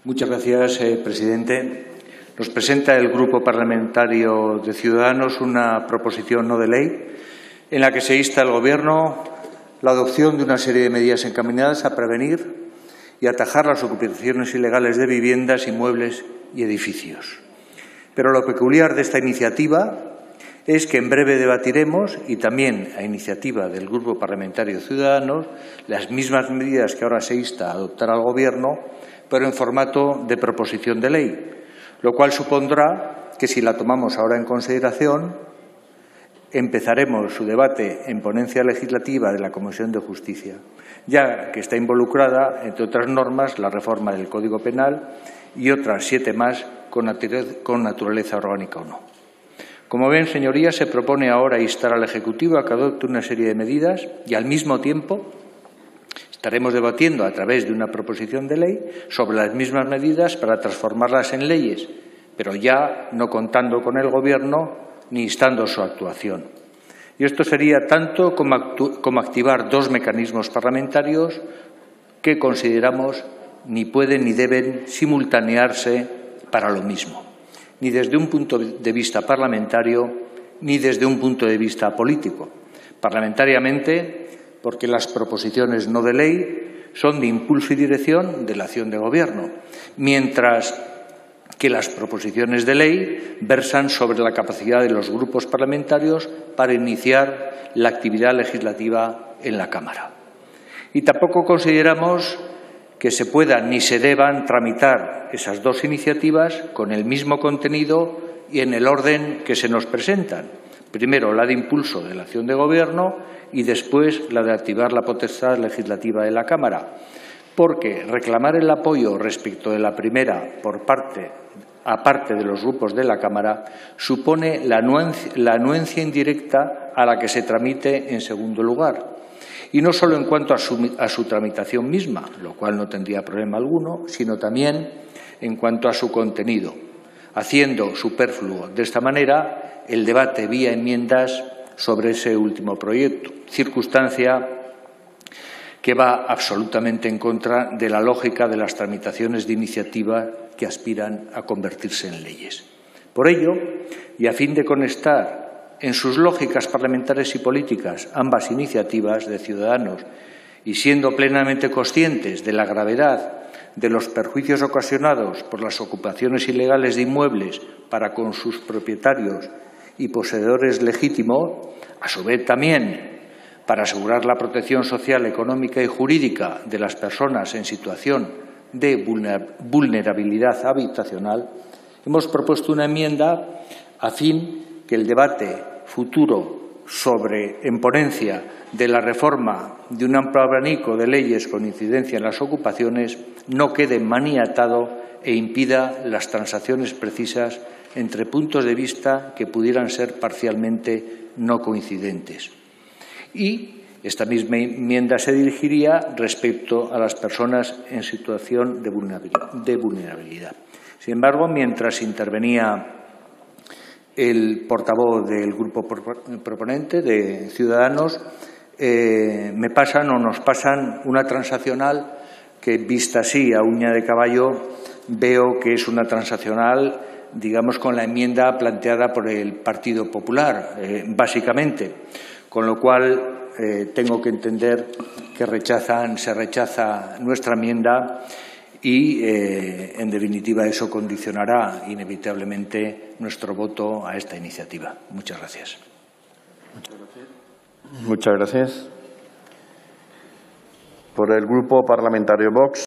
Muchas gracias, presidente. Nos presenta el Grupo Parlamentario de Ciudadanos una proposición no de ley en la que se insta al Gobierno la adopción de una serie de medidas encaminadas a prevenir y atajar las ocupaciones ilegales de viviendas, inmuebles y edificios. Pero lo peculiar de esta iniciativa es que en breve debatiremos, y también a iniciativa del Grupo Parlamentario de Ciudadanos, las mismas medidas que ahora se insta a adoptar al Gobierno, pero en formato de proposición de ley, lo cual supondrá que, si la tomamos ahora en consideración, empezaremos su debate en ponencia legislativa de la Comisión de Justicia, ya que está involucrada, entre otras normas, la reforma del Código Penal y otras 7 más con naturaleza orgánica o no. Como ven, señorías, se propone ahora instar al Ejecutivo a que adopte una serie de medidas y, al mismo tiempo, estaremos debatiendo a través de una proposición de ley sobre las mismas medidas para transformarlas en leyes, pero ya no contando con el Gobierno ni instando su actuación. Y esto sería tanto como activar 2 mecanismos parlamentarios que consideramos ni pueden ni deben simultanearse para lo mismo, ni desde un punto de vista parlamentario ni desde un punto de vista político. Parlamentariamente, porque las proposiciones no de ley son de impulso y dirección de la acción de Gobierno, mientras que las proposiciones de ley versan sobre la capacidad de los grupos parlamentarios para iniciar la actividad legislativa en la Cámara. Y tampoco consideramos que se puedan ni se deban tramitar esas 2 iniciativas con el mismo contenido y en el orden que se nos presentan. Primero, la de impulso de la acción de Gobierno y después la de activar la potestad legislativa de la Cámara, porque reclamar el apoyo respecto de la primera aparte de los grupos de la Cámara supone la anuencia indirecta a la que se tramite en segundo lugar. Y no solo en cuanto a su tramitación misma, lo cual no tendría problema alguno, sino también en cuanto a su contenido, haciendo superfluo de esta manera el debate vía enmiendas sobre ese último proyecto, circunstancia que va absolutamente en contra de la lógica de las tramitaciones de iniciativa que aspiran a convertirse en leyes. Por ello, y a fin de conectar en sus lógicas parlamentarias y políticas ambas iniciativas de Ciudadanos y siendo plenamente conscientes de la gravedad de los perjuicios ocasionados por las ocupaciones ilegales de inmuebles para con sus propietarios y poseedores legítimos, a su vez también para asegurar la protección social, económica y jurídica de las personas en situación de vulnerabilidad habitacional, hemos propuesto una enmienda a fin que el debate futuro en ponencia de la reforma de un amplio abanico de leyes con incidencia en las ocupaciones no quede maniatado e impida las transacciones precisas entre puntos de vista que pudieran ser parcialmente no coincidentes. Y esta misma enmienda se dirigiría respecto a las personas en situación de vulnerabilidad. Sin embargo, mientras intervenía el portavoz del grupo proponente de Ciudadanos, nos pasan una transaccional que, vista así a uña de caballo, veo que es una transaccional, digamos, con la enmienda planteada por el Partido Popular, básicamente, con lo cual tengo que entender que se rechaza nuestra enmienda y, en definitiva, eso condicionará inevitablemente nuestro voto a esta iniciativa. Muchas gracias. Muchas gracias. Por el Grupo Parlamentario Vox.